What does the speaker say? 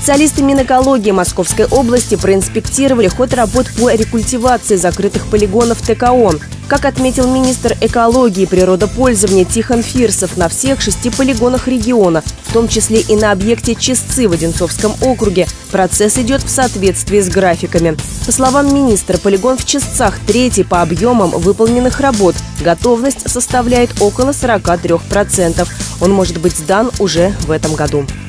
Специалисты Минэкологии Московской области проинспектировали ход работ по рекультивации закрытых полигонов ТКО. Как отметил министр экологии и природопользования Тихон Фирсов, на всех 6 полигонах региона, в том числе и на объекте Чистцы в Одинцовском округе, процесс идет в соответствии с графиками. По словам министра, полигон в Чистцах 3-й по объемам выполненных работ. Готовность составляет около 43%. Он может быть сдан уже в этом году.